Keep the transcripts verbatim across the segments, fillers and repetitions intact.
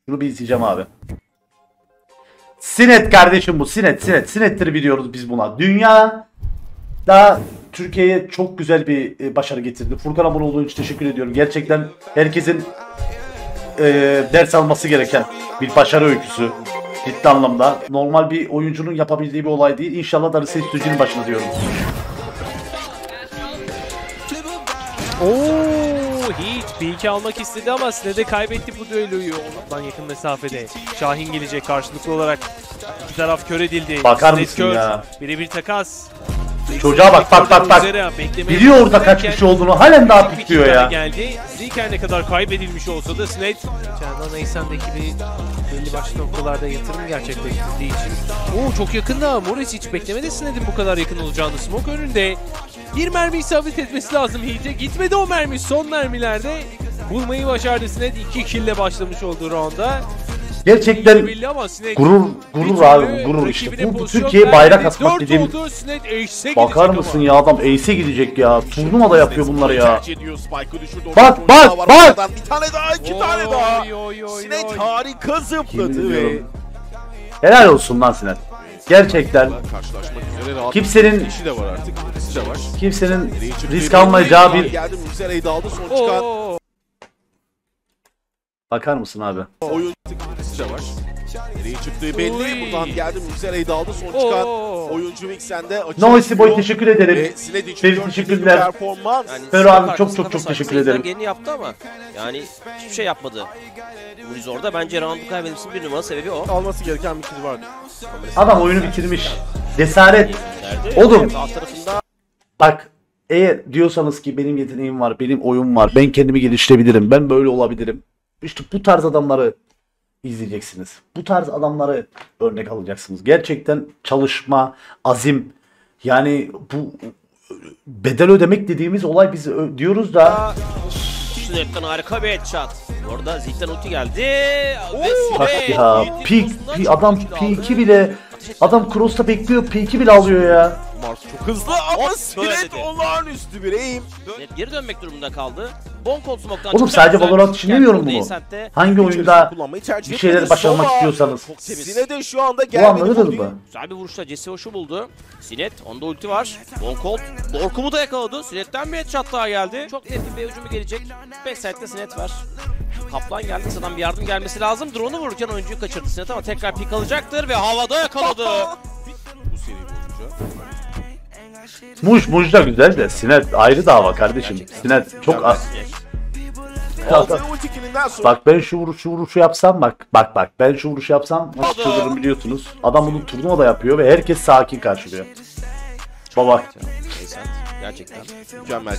Şunu bir izleyeceğim abi. Sinet kardeşim bu. Sinet, Sinet. Sinet'tir biliyoruz biz buna. Dünya da Türkiye'ye çok güzel bir başarı getirdi. Furkan abone olduğun için teşekkür ediyorum. Gerçekten herkesin e, ders alması gereken bir başarı öyküsü. Ciddi anlamda. Normal bir oyuncunun yapabildiği bir olay değil. İnşallah Darısı Estüdyo'nun başına diyorum. Ooo hiç bir iki almak istedi ama Sned'e kaybetti bu düelloyu. Ondan yakın mesafede. Şahin gelecek karşılıklı olarak. İki taraf kör edildi. Bakar Sned mısın kör. ya? Birebir takas. Çocuğa bak bak bak bak. Biliyor orada kaç kişi olduğunu. Halen daha pikliyor ya. Geldi. Zilker ne kadar kaybedilmiş olsa da Sned Çağdan Eysen'deki bir belli başlı noktalarda yatırım gerçekleştirdiği için. Oo çok yakında. Morris hiç beklemedi Sned'in bu kadar yakın olacağını. Smoke önünde. Bir mermi isabet etmesi lazım Heat'e. Gitmedi o mermi. Son mermilerde bulmayı başardı Sned. iki kill'le başlamış olduğu rounda. Gerçekten gurur, gurur abi, gurur işte. Bu Türkiye'ye bayrak atmak dediğim. Bakar mısın ya, adam Ace'e gidecek ya. Turnuvada yapıyor bunları ya. Bak bak bak. Bir tane daha, iki tane daha. Sinet harika zıpladı ve helal olsun lan Sinet. Gerçekten kimsenin kimsenin risk almayacağı bir. Bakar mısın abi? Oyun da var. Nereye çıktığı belli. Buradan geldi Müzera'yı da aldı. Son çıkan oyuncu Vixen'de. Noisy Boy teşekkür ederim. Ferit teşekkürler. Ferro abi çok çok çok teşekkür ederim. Yeni yaptı ama yani hiçbir şey yapmadı. Muriz orada bence roundu kaybetmesinin bir numara sebebi o. Alması gereken bir kill vardı. Adam oyunu bitirmiş. Cesaret. Oğlum. Bak eğer diyorsanız ki benim yeteneğim var, benim oyun var, ben kendimi geliştirebilirim, ben böyle olabilirim. İşte bu tarz adamları izleyeceksiniz. Bu tarz adamları örnek alacaksınız. Gerçekten çalışma, azim, yani bu bedel ödemek dediğimiz olay biz diyoruz da. Sned'den harika bir headshot. Orada Zilk'ten ulti geldi. Bak ya, P, P, adam P iki bile, adam cross'ta bekliyor, P iki bile alıyor ya. Mars çok hızlı ama Sinet olağanüstü bir aim. Net geri dönmek durumunda kaldı. Bonkolt smoke'tan oğlum sadece Valorant için demiyorum bunu. Hangi oyunda bir şeyleri başarmak istiyorsanız. Sinet'in şu anda gelmedi. Güzel bir vuruşla Jesse hoşu buldu. Sinet, onda ulti var. Bonkolt, Dorkum'u da yakaladı. Sinet'ten bir headshot daha geldi. Çok net bir hücumu gelecek. Backside'de Sinet var. Kaplan geldi. Kısadan bir yardım gelmesi lazım. Drone'u vururken oyuncuyu kaçırdı Sinet ama tekrar pik alacaktır ve havada yakaladı. Bu seri boyunca. Muj Muj da güzel de Sinet ayrı dava kardeşim. Sinet çok az. Bak ben şu vuruşu vuruşu yapsam bak bak bak ben şu vuruşu yapsam nasıl çıldırırım biliyorsunuz. Adam bunu turnuvada yapıyor ve herkes sakin karşılıyor. Baba. Gerçekten mükemmel.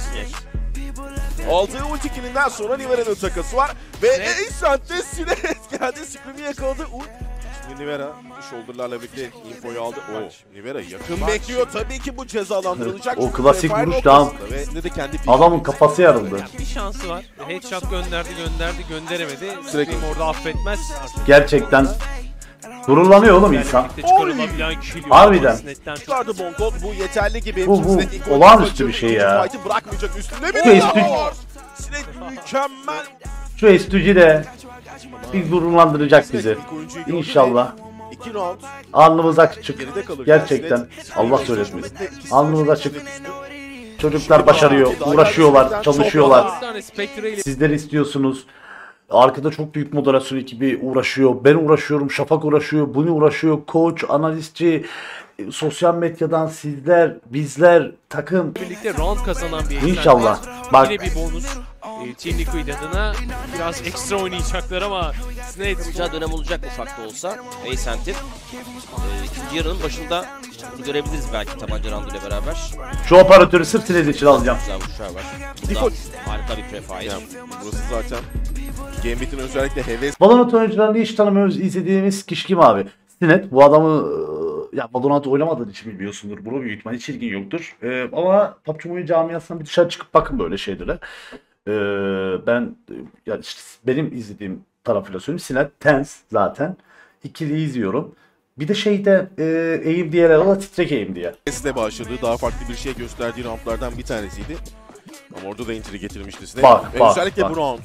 Aldığı ulti killinden sonra Nivera'nın takası var ve Eysent'te Sinet geldi, Scream'i yakaladı. Şimdi Nivera shoulder'larla birlikte infoyu aldı. O Nivera yakın bekliyor. Tabii ki bu cezalandırılacak. O klasik vuruş da adamın kafası yarıldı. Bir şansı var. Headshot gönderdi gönderdi gönderemedi. Scream orada affetmez. Gerçekten gururlanıyor oğlum insan. Harbiden. Çıkardı Bonkolt, bu yeterli gibi. Bu bu olağanüstü bir şey ya. Bırakmayacak üstünde bir Sinet mükemmel. Şu Estücü de bir gururlandıracak bizi. İnşallah. Alnımız açık. Gerçekten. Allah söyletmesin. Alnımız açık. Çocuklar başarıyor. Uğraşıyorlar. Çalışıyorlar. Sizler istiyorsunuz. Arkada çok büyük moderasyon ekibi uğraşıyor. Ben uğraşıyorum. Şafak uğraşıyor. Bunu uğraşıyor. Koç, analistçi, sosyal medyadan sizler, bizler, takım. Birlikte round kazanan bir İnşallah. Bak. Yine bir bonus. Team Liquid adına biraz ekstra oynayacaklar ama Sned güzel dönem olacak ufak da olsa. Eysent'in ikinci yarının başında bunu görebiliriz belki tabanca round ile beraber. Şu operatörü sırf Sned için alacağım. Güzel vuruşlar var. Burada harika bir prefire. Burası zaten Gambit'in özellikle heves. Valorant oyuncularını hiç tanımıyoruz, izlediğimiz kişi kim abi? Sinet bu adamı ya Valorant oynamadığın için bilmiyorsundur. Bunu büyük ihtimalle hiç ilgin yoktur. Ee, ama P U B G Mobile camiasından bir dışarı çıkıp bakın böyle şeylere. Ee, ben ya işte benim izlediğim tarafıyla söyleyeyim. Sinet Tens zaten. İkili izliyorum. Bir de şeyde e, aim diye o da titrek aim diye. Size başladığı daha farklı bir şey gösterdiği roundlardan bir tanesiydi. Ama orada da entry getirmişti Sinet. Bak Ve bak özellikle bak. bu round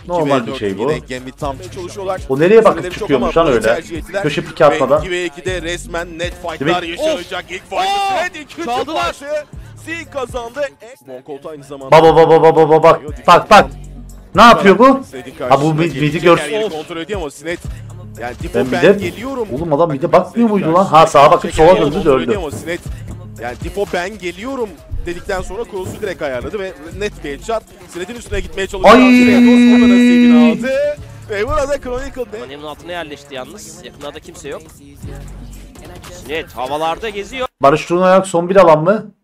Normal bir şey bu. Gambit tam çalışıyorlar. O nereye bakıp Süreleri çok çıkıyormuş ama lan bunu öyle? tercih ettiler. Köşe piki atmadan. Ve iki ve ikide resmen net fightlar Değil yaşanacak. İlk fight'ı Oh! Sinet, ikinci Çaldılar. fight'ı Z kazandı. Bonkolt aynı zamanda. Baba baba baba baba bak bak bak. Ne yapıyor bu? Sinet'in Ha bu karşısına mid, midi gelecek gör. her yeri kontrol ediyor ama Sinet yani Difo Ben ben, bir de- geliyorum. Oğlum adam mide bakmıyor muydu lan? Ha sağa bakıp sola döndü de öldü. Ama Sinet yani Difo ben geliyorum dedikten sonra cross'u direkt ayarladı ve net bir headshot. Sinet'in üstüne gitmeye çalışıyor. Ay! Sinet orada nasibini aldı. Ve burada Chronicle Mane'nin altına yerleşti yalnız. Yakınlarda kimse yok. Sinet havalarda geziyor. Barış Turnayak son bir alan mı?